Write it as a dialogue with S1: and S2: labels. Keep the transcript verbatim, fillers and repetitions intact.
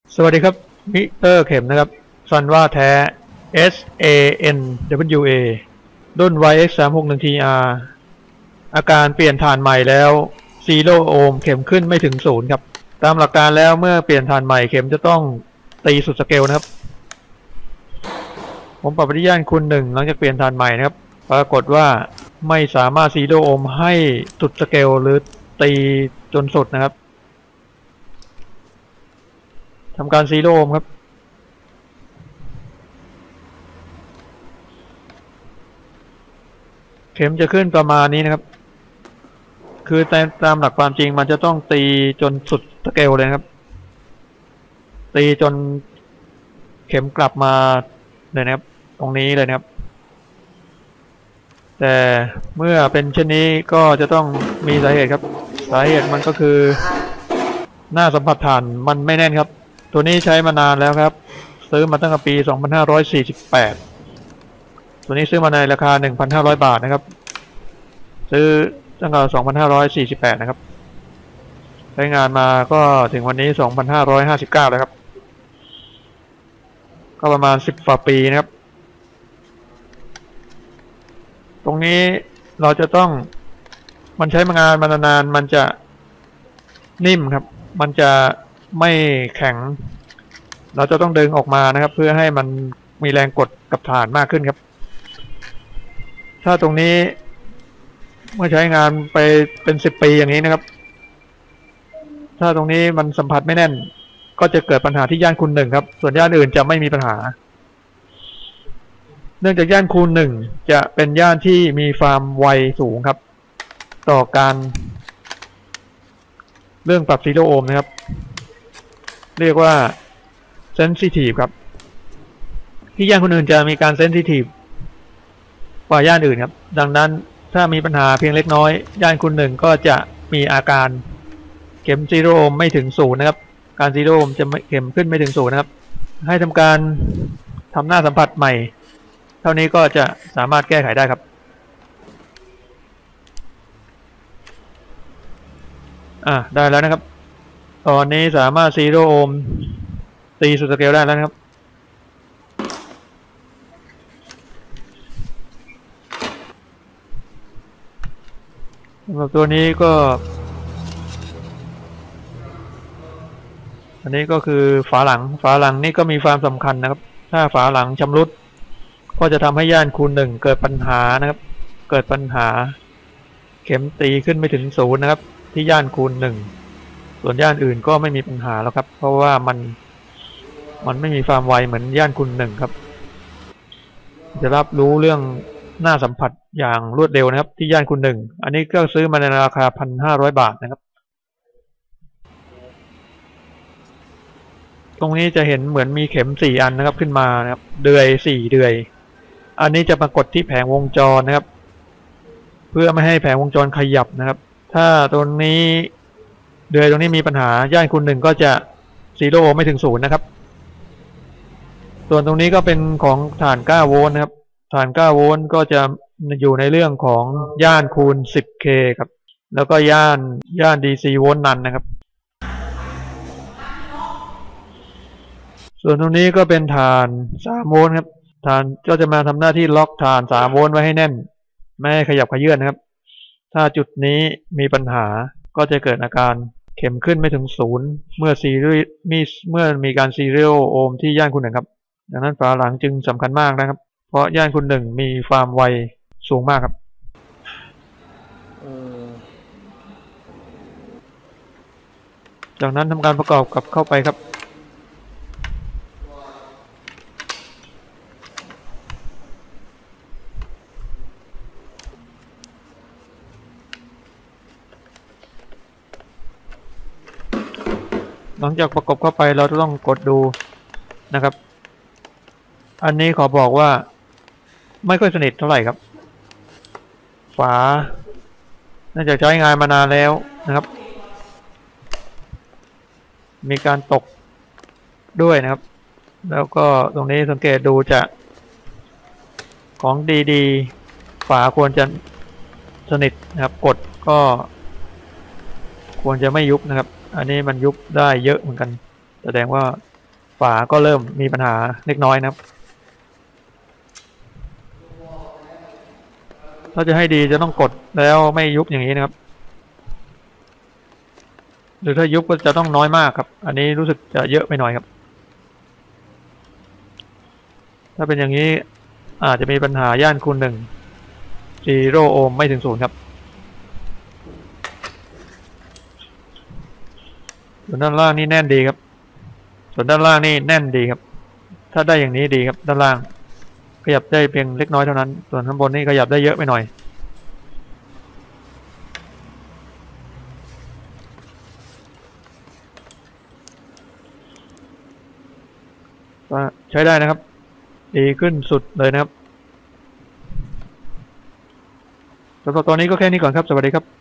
S1: สวัสดีครับมิเตอร์เข็มนะครับซันว่าแท้ เอส เอ เอ็น ดับเบิลยู เอ รุ่น วาย เอ็กซ์ สามหกหนึ่ง ที อาร์ อาการเปลี่ยนฐานใหม่แล้วซีโร่โอห์มเข็มขึ้นไม่ถึงศูนย์ครับตามหลักการแล้วเมื่อเปลี่ยนฐานใหม่เข็มจะต้องตีสุดสเกลนะครับผมปรับปฏิญาณคูณหนึ่งหลังจากเปลี่ยนฐานใหม่นะครับปรากฏว่าไม่สามารถซีโร่โอห์มให้สุดสเกลหรือตีจนสุดนะครับทำการซีโร่โอห์มครับเข็มจะขึ้นประมาณนี้นะครับคือตามหลักความจริงมันจะต้องตีจนสุดสเกลเลยครับตีจนเข็มกลับมาเลยนะครับตรงนี้เลยนะครับแต่เมื่อเป็นเช่นนี้ก็จะต้องมีสาเหตุครับสาเหตุมันก็คือหน้าสัมผัสฐานมันไม่แน่นครับตัวนี้ใช้มานานแล้วครับซื้อมาตั้งแต่ปีสองพันห้าร้อยสี่สิบแปดตัวนี้ซื้อมาในราคา หนึ่งพันห้าร้อย บาทนะครับซื้อตั้งแต่สองพันห้าร้อยสี่สิบแปดนะครับใช้งานมาก็ถึงวันนี้สองพันห้าร้อยห้าสิบเก้าแล้วครับก็ประมาณสิบกว่าปีนะครับตรงนี้เราจะต้องมันใช้งานมานานๆมันจะนิ่มครับมันจะไม่แข็งเราจะต้องดึงออกมานะครับเพื่อให้มันมีแรงกดกับฐานมากขึ้นครับถ้าตรงนี้เมื่อใช้งานไปเป็นสิบปีอย่างนี้นะครับถ้าตรงนี้มันสัมผัสไม่แน่นก็จะเกิดปัญหาที่ย่านคูณหนึ่งครับส่วนย่านอื่นจะไม่มีปัญหาเนื่องจากย่านคูณหนึ่งจะเป็นย่านที่มีความไวสูงครับต่อการเรื่องปรับซีโร่โอห์มนะครับเรียกว่าเซนซิทีฟครับที่ย่านคูณอื่นจะมีการเซนซิทีฟกว่าย่านอื่นครับดังนั้นถ้ามีปัญหาเพียงเล็กน้อยย่านคูณหนึ่งก็จะมีอาการเข็มซีโร่โอห์มไม่ถึงศูนย์นะครับการซีโร่โอห์มจะเข็มขึ้นไม่ถึงศูนย์นะครับให้ทำการทำหน้าสัมผัสใหม่เท่านี้ก็จะสามารถแก้ไขได้ครับอ่ะได้แล้วนะครับตอนนี้สามารถซีโร่โอห์มตีสุดสเกลได้แล้วนะครับสำหรับตัวนี้ก็อันนี้ก็คือฝาหลังฝาหลังนี่ก็มีความสำคัญนะครับถ้าฝาหลังชำรุดก็จะทำให้ย่านคูณหนึ่งเกิดปัญหานะครับเกิดปัญหาเข็มตีขึ้นไม่ถึงศูนย์นะครับที่ย่านคูณหนึ่งส่วนย่านอื่นก็ไม่มีปัญหาแล้วครับเพราะว่ามันมันไม่มีความไวเหมือนย่านคูณหนึ่งครับจะรับรู้เรื่องหน้าสัมผัสอย่างรวดเร็วนะครับที่ย่านคูณหนึ่งอันนี้ก็ซื้อมาในราคา หนึ่งพันห้าร้อย บาทนะครับตรงนี้จะเห็นเหมือนมีเข็มสี่อันนะครับขึ้นมานะครับเดือยสี่เดือยอันนี้จะปรากฏที่แผงวงจรนะครับเพื่อไม่ให้แผงวงจรขยับนะครับถ้าตรงนี้เดือยตรงนี้มีปัญหาย่านคูณหนึ่งก็จะซีโร่ไม่ถึงศูนย์นะครับส่วนตรงนี้ก็เป็นของฐานเก้าโวลต์นะครับฐานเก้าโวลต์ก็จะอยู่ในเรื่องของย่านคูณ สิบเค ครับแล้วก็ย่านย่าน ดี ซี โวลต์นันนะครับส่วนตรงนี้ก็เป็นฐานสามโวลต์ครับฐานก็จะมาทำหน้าที่ล็อกฐานสามโวลต์ไว้ให้แน่นไม่ให้ขยับเขยื้อนนะครับถ้าจุดนี้มีปัญหาก็จะเกิดอาการเข็มขึ้นไม่ถึงศูนย์เมื่อซีรีมีเมื่อมีการซีเรียลโอห์มที่ย่านคูณหนึ่งครับดังนั้นฝาหลังจึงสำคัญมากนะครับเพราะย่านคูณหนึ่งมีความไวสูงมากครับจากนั้นทำการประกอบกับเข้าไปครับหลังจากประกบเข้าไปเราต้องกดดูนะครับอันนี้ขอบอกว่าไม่ค่อยสนิทเท่าไหร่ครับฝาเนื่องจากใช้งานมานานแล้วนะครับมีการตกด้วยนะครับแล้วก็ตรงนี้สังเกตดูจะของดีๆฝาควรจะสนิทนะครับกดก็ควรจะไม่ยุบนะครับ อันนี้มันยุบได้เยอะเหมือนกันแสดงว่าฝาก็เริ่มมีปัญหาเล็กน้อยนะครับถ้าจะให้ดีจะต้องกดแล้วไม่ยุบอย่างนี้นะครับหรือถ้ายุบก็จะต้องน้อยมากครับอันนี้รู้สึกจะเยอะไปหน่อยครับถ้าเป็นอย่างนี้อาจจะมีปัญหาย่านคูณหนึ่งซีโร่โอห์มไม่ถึงศูนย์ครับส่วนด้านล่างนี่แน่นดีครับส่วนด้านล่างนี่แน่นดีครับถ้าได้อย่างนี้ดีครับด้านล่างขยับได้เพียงเล็กน้อยเท่านั้นส่วนข้างบนนี่ขยับได้เยอะไปหน่อยก็ใช้ได้นะครับดีขึ้นสุดเลยนะครับสำหรับตอนนี้ก็แค่นี้ก่อนครับสวัสดีครับ